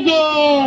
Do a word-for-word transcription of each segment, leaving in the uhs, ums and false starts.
दो,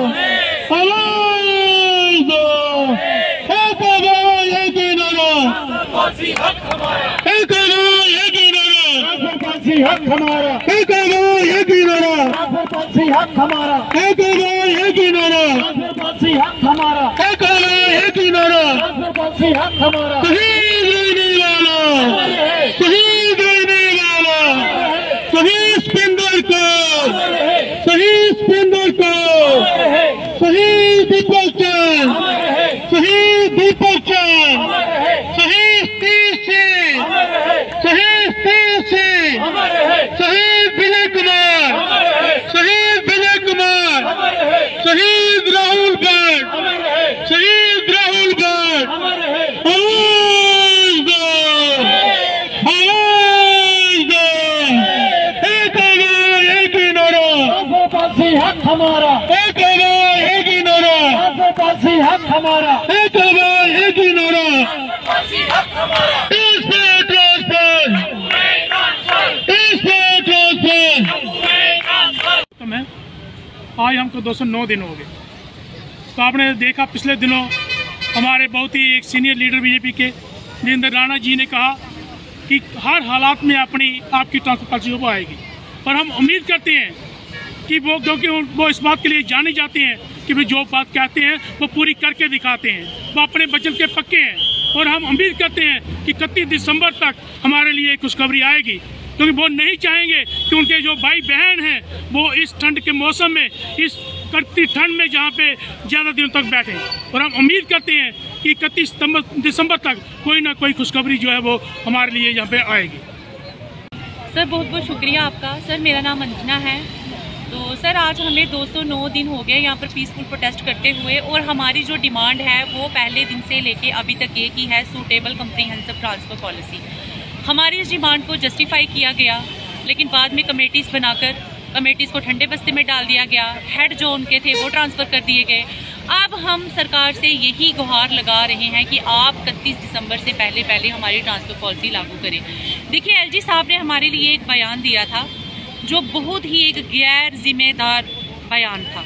आवाज दो, एक आवाज एक ही नारा, एक आवाज एक ही नारा, हक हमारा, एक आवाज एक ही नारा, हक हमारा, एक आवाज एक ही नारा, हक हमारा, एक आवाज एक ही नारा, हक हमारा। शहीद रहने वाला, शहीद रहने वाला, शहीद सुपेंद्र को, शहीद सुपेंद्र को, शहीद दीपक चंद, शहीद दीपक चंद, शहीद तीर सिंह, शहीद तीर सिंह, शहीद विजय कुमार, शहीद विजय कुमार, शहीद राहुल भट्ट, शहीद राहुल भट्ट। आवाज दो, आवाज दो, एक आवाज एक ही नारा, हक हमारा, एक आवाज एक ही नारा, हक हमारा, एक आवाज एक ही नारा, हक हमारा। इस पे ट्रांसफर, इस पे ट्रांसफर। मैं आज हमको दो सौ नौ दिन हो गए। तो आपने देखा पिछले दिनों हमारे बहुत ही एक सीनियर लीडर बीजेपी के नरेंद्र राणा जी ने कहा कि हर हालात में अपनी आपकी ट्रांसफर पॉलिसी वो आएगी, और हम उम्मीद करते हैं कि वो, क्योंकि वो इस बात के लिए जाने जाते हैं कि वे जो बात कहते हैं वो पूरी करके दिखाते हैं, वो अपने वचन के पक्के हैं। और हम उम्मीद करते हैं कि इकतीस दिसंबर तक हमारे लिए खुशखबरी आएगी, क्योंकि वो नहीं चाहेंगे कि उनके जो भाई बहन हैं वो इस ठंड के मौसम में, इस कड़ती ठंड में जहाँ पे ज़्यादा दिनों तक बैठे। और हम उम्मीद करते हैं कि इकतीस दिसंबर तक कोई ना कोई खुशखबरी जो है वो हमारे लिए यहाँ पे आएगी। सर बहुत बहुत शुक्रिया आपका। सर मेरा नाम अंजना है। तो सर आज हमें दो सौ नौ दिन हो गए यहाँ पर पीसफुल प्रोटेस्ट करते हुए, और हमारी जो डिमांड है वो पहले दिन से लेके अभी तक एक ही है, सूटेबल कम्प्रीहेंसिव ट्रांसफ़र पॉलिसी। हमारी इस डिमांड को जस्टिफाई किया गया, लेकिन बाद में कमेटीज़ बनाकर कमेटीज़ को ठंडे बस्ते में डाल दिया गया, हेड जो उनके थे वो ट्रांसफ़र कर दिए गए। अब हम सरकार से यही गुहार लगा रहे हैं कि आप इकतीस दिसंबर से पहले पहले हमारी ट्रांसफ़र पॉलिसी लागू करें। देखिए एलजी साहब ने हमारे लिए एक बयान दिया था जो बहुत ही एक गैर जिम्मेदार बयान था।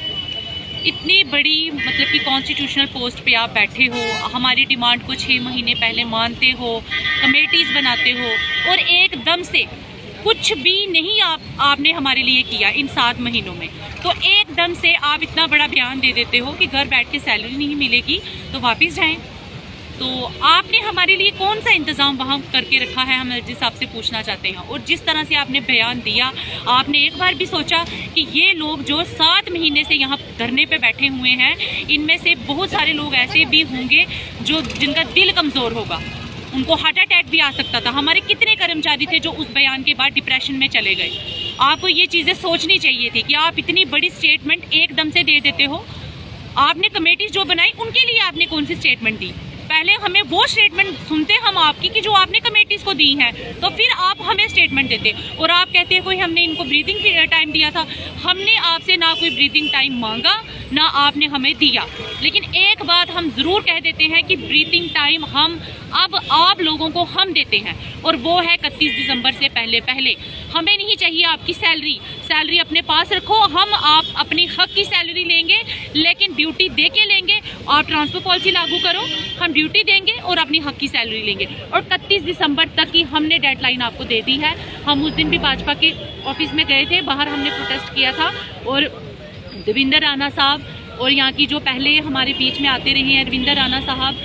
इतनी बड़ी मतलब कि कॉन्स्टिट्यूशनल पोस्ट पे आप बैठे हो, हमारी डिमांड को छः महीने पहले मानते हो, कमेटीज़ बनाते हो, और एकदम से कुछ भी नहीं आप आपने हमारे लिए किया इन सात महीनों में, तो एकदम से आप इतना बड़ा बयान दे देते हो कि घर बैठ के सैलरी नहीं मिलेगी तो वापस जाएं। तो आपने हमारे लिए कौन सा इंतज़ाम वहाँ करके रखा है, हम एलजी साहब से पूछना चाहते हैं। और जिस तरह से आपने बयान दिया, आपने एक बार भी सोचा कि ये लोग जो सात महीने से यहाँ धरने पे बैठे हुए हैं, इनमें से बहुत सारे लोग ऐसे भी होंगे जो जिनका दिल कमज़ोर होगा, उनको हार्ट अटैक भी आ सकता था। हमारे कितने कर्मचारी थे जो उस बयान के बाद डिप्रेशन में चले गए। आपको ये चीज़ें सोचनी चाहिए थी कि आप इतनी बड़ी स्टेटमेंट एकदम से दे देते हो। आपने कमेटी जो बनाई उनके लिए आपने कौन सी स्टेटमेंट दी? पहले हमें वो स्टेटमेंट सुनते हम आपकी कि जो आपने कमेटीज़ को दी हैं, तो फिर आप हमें स्टेटमेंट देते। और आप कहते हैं कोई हमने इनको ब्रीदिंग टाइम दिया था। हमने आपसे ना कोई ब्रीदिंग टाइम मांगा, ना आपने हमें दिया। लेकिन एक बात हम ज़रूर कह देते हैं कि ब्रीदिंग टाइम हम अब आप लोगों को हम देते हैं, और वो है इकतीस दिसंबर से पहले पहले। हमें नहीं चाहिए आपकी सैलरी, सैलरी अपने पास रखो, हम आप अपनी हक की सैलरी लेंगे, लेकिन ड्यूटी दे के लेंगे। आप ट्रांसफर पॉलिसी लागू करो, हम ड्यूटी देंगे और अपनी हक की सैलरी लेंगे। और इकतीस दिसंबर तक की हमने डेडलाइन आपको दे दी है। हम उस दिन भी भाजपा के ऑफिस में गए थे, बाहर हमने प्रोटेस्ट किया था, और देवेंद्र राणा साहब और यहाँ की जो पहले हमारे बीच में आते रहे हैं, रविंदर राणा साहब,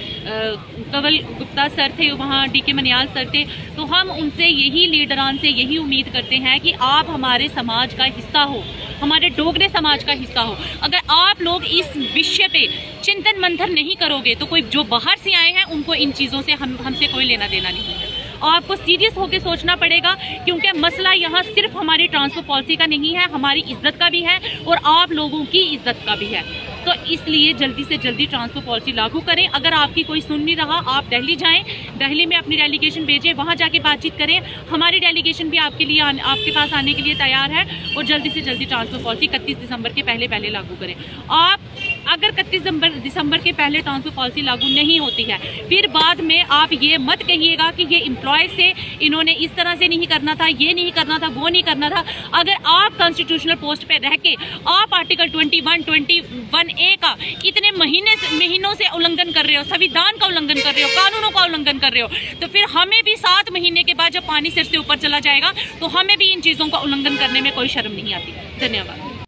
कंवल गुप्ता सर थे वहाँ, डी के मनियाल सर थे, तो हम उनसे यही लीडरान से यही उम्मीद करते हैं कि आप हमारे समाज का हिस्सा हो, हमारे डोगरे समाज का हिस्सा हो। अगर आप लोग इस विषय पे चिंतन मंथन नहीं करोगे तो कोई जो बाहर से आए हैं उनको इन चीज़ों से हम हमसे कोई लेना देना नहीं है। आपको सीरियस होकर सोचना पड़ेगा, क्योंकि मसला यहाँ सिर्फ हमारी ट्रांसफर पॉलिसी का नहीं है, हमारी इज्जत का भी है और आप लोगों की इज्जत का भी है। तो इसलिए जल्दी से जल्दी ट्रांसफर पॉलिसी लागू करें। अगर आपकी कोई सुन नहीं रहा, आप दिल्ली जाएं, दिल्ली में अपनी डेलीगेशन भेजें, वहाँ जाके बातचीत करें। हमारी डेलीगेशन भी आपके लिए आने, आपके पास आने के लिए तैयार है, और जल्दी से जल्दी ट्रांसफर पॉलिसी इकतीस दिसंबर के पहले पहले लागू करें। आप अगर इकतीस दिसंबर के पहले ट्रांसपोर्ट पॉलिसी लागू नहीं होती है, फिर बाद में आप ये मत कहिएगा कि ये एम्प्लॉय से इन्होंने इस तरह से नहीं करना था, ये नहीं करना था, वो नहीं करना था। अगर आप कॉन्स्टिट्यूशनल पोस्ट पे रह के आप article twenty one twenty one A का इतने महीने महीनों से उल्लंघन कर रहे हो, संविधान का उल्लंघन कर रहे हो, कानूनों का उल्लंघन कर रहे हो, तो फिर हमें भी सात महीने के बाद जब पानी सिर से ऊपर चला जाएगा तो हमें भी इन चीज़ों का उल्लंघन करने में कोई शर्म नहीं आती। धन्यवाद।